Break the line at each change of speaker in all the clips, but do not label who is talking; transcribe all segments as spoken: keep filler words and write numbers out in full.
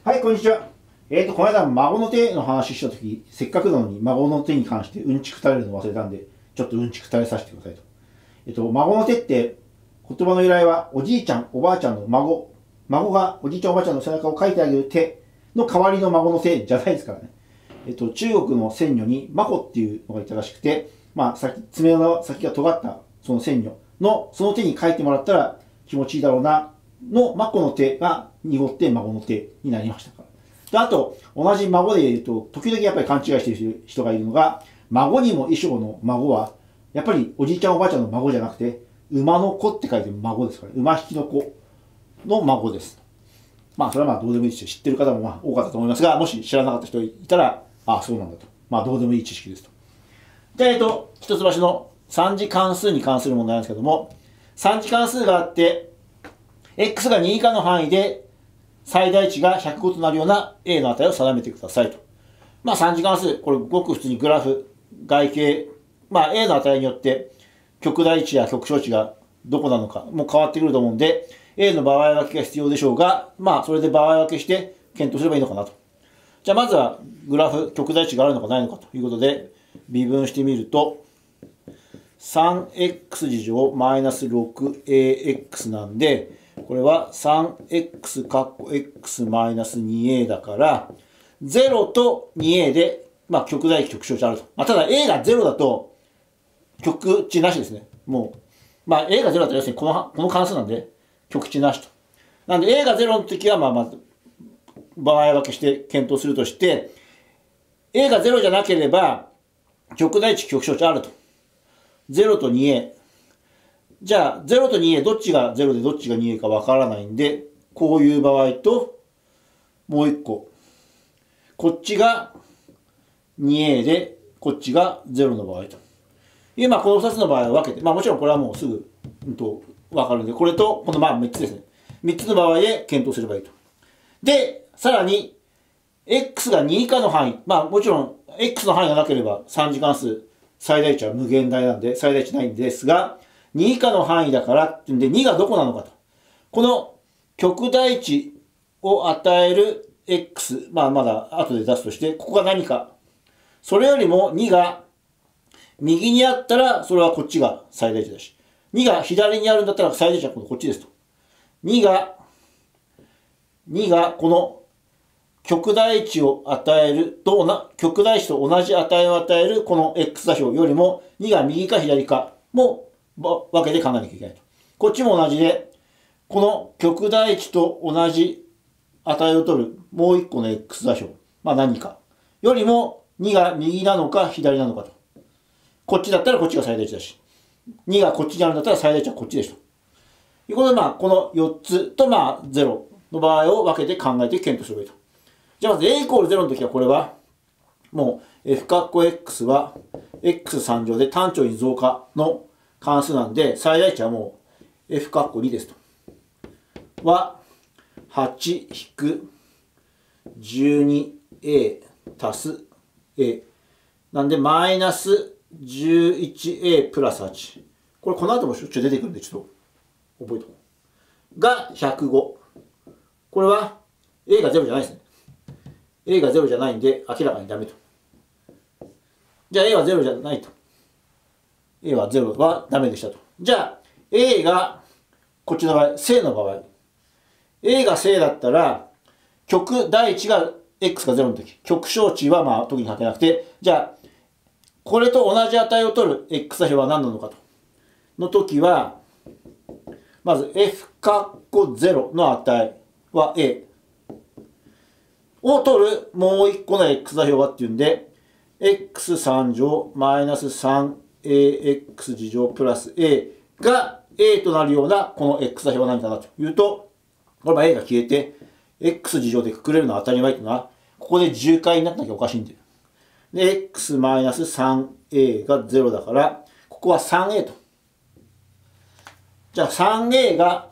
はい、こんにちは。えっ、と、この間、孫の手の話したとき、せっかくなのに孫の手に関してうんちく垂れるの忘れたんで、ちょっとうんちく垂れさせてくださいと。えっ、と、孫の手って、言葉の由来は、おじいちゃん、おばあちゃんの孫、孫がおじいちゃん、おばあちゃんの背中を描いてあげる手の代わりの孫の手じゃないですからね。えっ、と、中国の仙女に、マコっていうのがいたらしくて、まあ、先、爪の先が尖った、その仙女の、その手に描いてもらったら気持ちいいだろうな、のマコの手が濁って孫の手になりましたから。で、あと、同じ孫で言うと、時々やっぱり勘違いしている人がいるのが、孫にも衣装の孫は、やっぱりおじいちゃんおばあちゃんの孫じゃなくて、馬の子って書いて孫ですから、馬引きの子の孫です。まあ、それはまあどうでもいいですよ。知ってる方もまあ多かったと思いますが、もし知らなかった人いたら、ああ、そうなんだと。まあ、どうでもいい知識ですと。で、えっと、一橋の三次関数に関する問題なんですけども、三次関数があって、x がに以下の範囲で最大値がひゃくごとなるような a の値を定めてくださいと。まあ三次関数、これごく普通にグラフ、外形、まあ a の値によって極大値や極小値がどこなのかも変わってくると思うんで、a の場合分けが必要でしょうが、まあそれで場合分けして検討すればいいのかなと。じゃあまずはグラフ、極大値があるのかないのかということで、微分してみると、さんエックス 次乗マイナス ろくエーエックス なんで、これは さんエックス かっこ x マイナス にエー だから、ゼロと にエー で、まあ、極大値、極小値あると。まあ、ただ a がゼロだと、極値なしですね。もう、まあ a がゼロだと要するにこの、この関数なんで、極値なしと。なんで a がゼロの時は、まあまず、場合分けして検討するとして、a がゼロじゃなければ、極大値、極小値あると。ゼロと にエー。じゃあ、ゼロと にエー、どっちがゼロでどっちが にエー かわからないんで、こういう場合と、もう一個。こっちが にエー で、こっちがゼロの場合と。いう、まあ、このふたつの場合を分けて、まあ、もちろんこれはもうすぐ、うんと、わかるんで、これと、このまあみっつですね。みっつの場合で検討すればいいと。で、さらに、x がに以下の範囲。まあ、もちろん、x の範囲がなければ、三次関数、最大値は無限大なんで、最大値ないんですが、に以下の範囲だからっていうんで、にがどこなのかと。この極大値を与える x、まあまだ後で出すとして、ここが何か。それよりもにが右にあったら、それはこっちが最大値だし。にが左にあるんだったら最大値はこっちですと。にが、にがこの極大値を与えるとな、極大値と同じ値を与えるこの x 座標よりもにが右か左かもわけで考えなきゃいけないと。こっちも同じで、この極大値と同じ値を取るもう一個の x 座標。まあ何か。よりもにが右なのか左なのかと。こっちだったらこっちが最大値だし。にがこっちにあるんだったら最大値はこっちでしょ。ということでまあこのよっつとまあゼロの場合を分けて考えて検討すればいいと。じゃあまず a イコールゼロの時はこれはもう f 括弧 x は x さん乗で単調に増加の関数なんで、最大値はもう f 括弧にですと。は、はち引く じゅうにエー 足す a。なんで、マイナス じゅういちエー プラスはち。これこの後もしょっちゅう出てくるんで、ちょっと覚えておこう。がひゃくご。これは a がゼロじゃないですね。a がゼロじゃないんで、明らかにダメと。じゃあ a はゼロじゃないと。a はゼロはダメでしたと。じゃあ a がこっちの場合、正の場合。a が正だったら、極大値が x がゼロの時。極小値はまあ特に書けなくて、じゃあ、これと同じ値を取る x 座標は何なのかと。の時は、まず f 括弧ゼロの値は a。を取るもう一個の x 座標はっていうんで、エックスさん 乗マイナス さんエーエックス 次乗プラス a が a となるようなこの x 座標は何かなというと、これは a が消えて x 次乗でくくれるのは当たり前というのは、ここで重解になったなきゃおかしいんで。で、x マイナス さんエー がゼロだから、ここは さんエー と。じゃあ さんエー が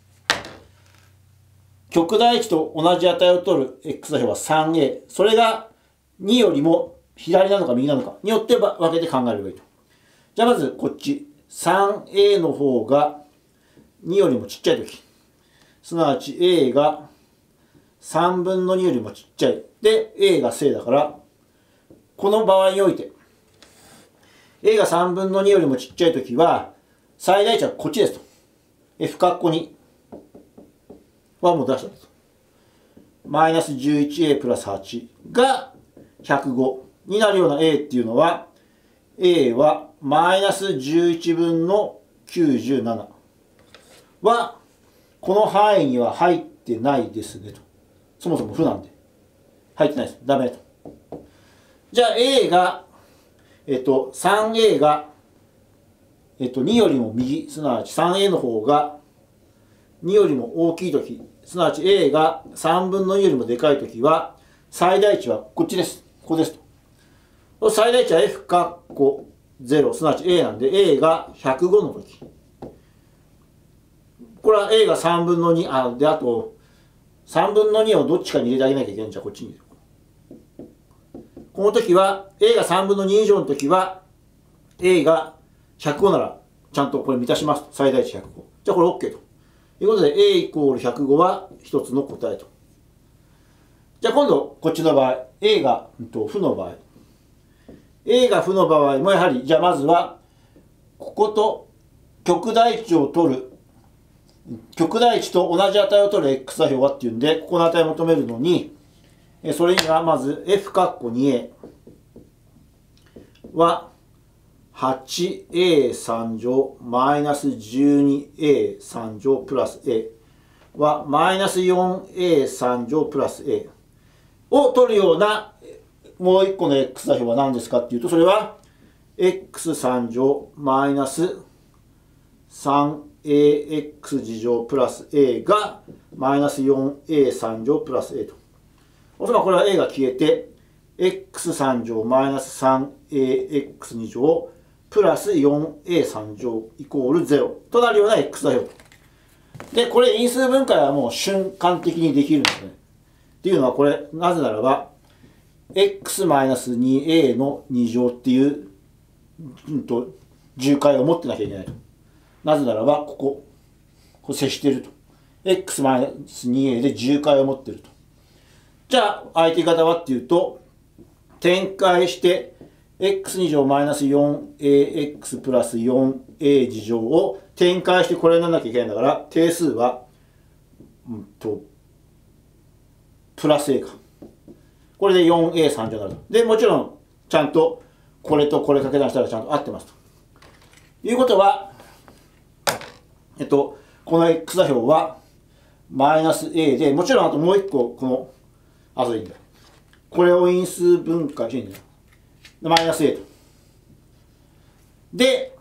極大値と同じ値を取る x 座標は さんエー。それがによりも左なのか右なのかによって分けて考えればいいと。じゃあまずこっち。さんエー の方がによりもちっちゃいとき。すなわち a がさんぶんのによりもちっちゃい。で、A が正だから、この場合において、A がさんぶんのによりもちっちゃいときは、最大値はこっちですと。F カッコにはもう出したと。マイナス じゅういちエー プラスはちがひゃくごになるような A っていうのは、A はマイナスじゅういちぶんのきゅうじゅうななは、この範囲には入ってないですねと。そもそも負なんで。入ってないです。ダメと。じゃあ A が、えっと、スリーエー が、えっと、によりも右、すなわち スリーエー の方がによりも大きいとき、すなわち A がさんぶんのによりもでかいときは、最大値はこっちです。ここですと。最大値は F カッコゼロ、すなわち A なんで A がひゃくごのとき。これは A がさんぶんのに、あ、で、あと、さんぶんのにをどっちかに入れてあげなきゃいけないんじゃ、こっちに入れる。この時は、A がさんぶんのに以上の時は、A がひゃくごなら、ちゃんとこれ満たしますと。最大値ひゃくご。じゃあこれ OK と。ということで、A イコールひゃくごは一つの答えと。じゃあ今度、こっちの場合、A が、うんと、負の場合。A が負の場合もやはり、じゃあまずは、ここと極大値を取る。極大値と同じ値を取る X 座標はっていうんで、ここの値を求めるのに、それにはまず F カッコ にエー は はちエーさん乗マイナス じゅうにエーさん乗プラス A はマイナス よんエーさん乗プラス A を取るようなもう一個の X 座標は何ですかっていうと、それは エックスさん 乗マイナス さんエーエックス 次乗プラス A がマイナス よんエーさん 乗プラス A と。おそらくこれは A が消えて エックスさん 乗マイナス さんエーエックスに 乗プラス よんエーさん 乗イコールゼロとなるような X 座標と。で、これ因数分解はもう瞬間的にできるんですね。っていうのはこれ、なぜならば エックスマイナスにエー のに乗っていう、うんと、重解を持ってなきゃいけないと。なぜならば、ここ、こう接していると。エックスマイナスにエー で重解を持っていると。じゃあ、相手方はっていうと、展開して、エックスに 乗マイナス よんエーエックス プラス よんエー 次乗を展開してこれにならなきゃいけないんだから、定数は、うんと、プラス A か。これで よんエーさん 乗になると。で、もちろん、ちゃんと、これとこれ掛け算したらちゃんと合ってますと。いうことは、えっと、この X 座標は、マイナス A で、もちろんあともう一個、この、あ、それいいんだよ。これを因数分解していいんだよ。マイナス A と。で、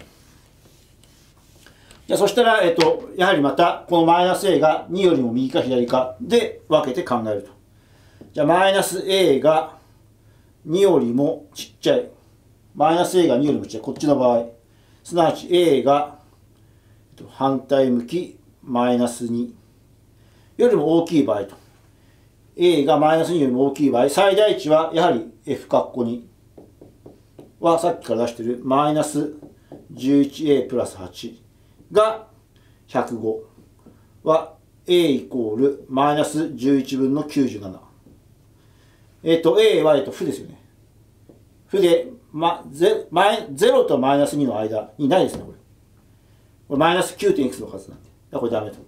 じゃあそしたら、えっと、やはりまた、このマイナス A がによりも右か左かで分けて考えると。じゃあ、マイナス A がによりもちっちゃい。マイナス A がによりもちっちゃい。こっちの場合。すなわち A が反対向きマイナスによりも大きい場合と。A がマイナスによりも大きい場合、最大値はやはり F カッコにはさっきから出しているマイナス じゅういちエー プラスはちがひゃくごは A イコールマイナスじゅういちぶんのきゅうじゅうなな。えっと、A は、えっと、負ですよね。負で、ま、ゼ、ゼロとマイナスにの間にないですね、これ。これマイナス きゅうてんいくつの数なんで。これダメと。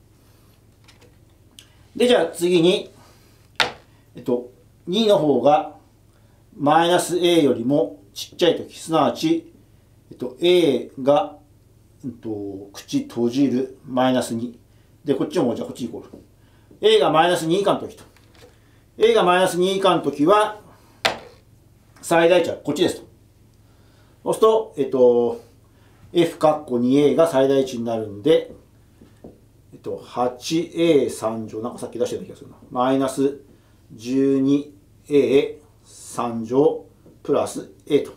で、じゃあ次に、えっと、にの方がマイナス A よりもちっちゃいとき、すなわち、えっと、A が、えっと、口閉じるマイナスに。で、こっちもじゃあこっちイコール。A がマイナスに以下のときと。A がマイナスに以下のときは、最大値はこっちですと。そうすると、えっと、F カッコ にエー が最大値になるんで、えっと、はちエーさん 乗、なんかさっき出してた気がするな。マイナス じゅうにエーさん 乗プラス A と。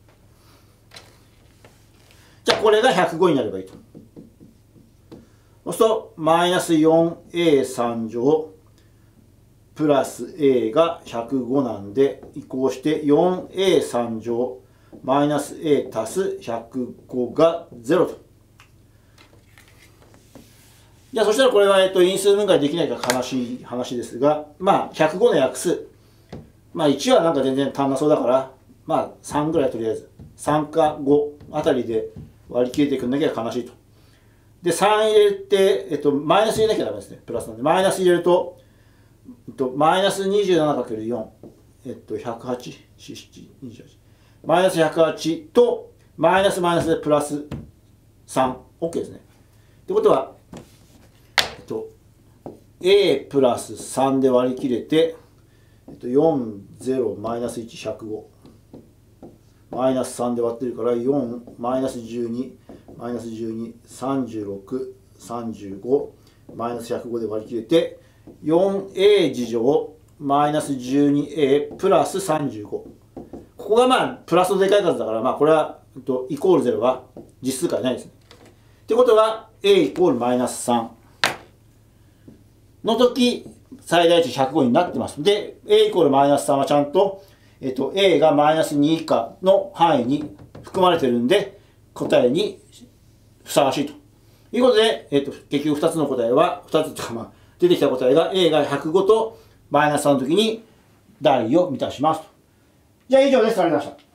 じゃあこれがひゃくごになればいいと。そうすると、マイナス よんエーさん 乗プラス A がひゃくごなんで、移行して よんエーさん 乗マイナス A 足すひゃくごがゼロと。 じゃあそしたらこれは、えっと、因数分解できないから悲しい話ですが、まあひゃくごの約数。まあいちはなんか全然足んなそうだから、まあさんぐらいとりあえず。さんかごあたりで割り切れていくんだけど悲しいと。で、さん入れて、えっと、マイナス入れなきゃダメですね。プラスなんで。マイナス入れると、えっと、マイナス にじゅうななかけるよん。えっと、ひゃくはち、よん、なな、にじゅうはち。マイナスひゃくはちと、マイナスマイナスでプラスさん。OK ですね。ってことは、えっと、A プラスさんで割り切れて、えっと、よん、ゼロ、マイナスいち、ひゃくご。マイナスさんで割ってるからよん、マイナスじゅうに、マイナスじゅうに、さんじゅうろく、さんじゅうご、マイナスひゃくごで割り切れて、よんエー 次乗、マイナス じゅうにエー プラスさんじゅうご。ここがまあ、プラスのでかい数だから、まあ、これは、えっと、イコールゼロは実数解ないですね。ってことは、A イコールマイナスさんの時、最大値ひゃくごになってます。で、A イコールマイナスさんはちゃんと、えっと、A がマイナスに以下の範囲に含まれてるんで、答えにふさわしいということで、えっと、結局ふたつの答えは、ふたつとか、まあ、出てきた答えが A がひゃくごとマイナスさんの時に代を満たしますと。じゃあ以上です。ありがとうございました。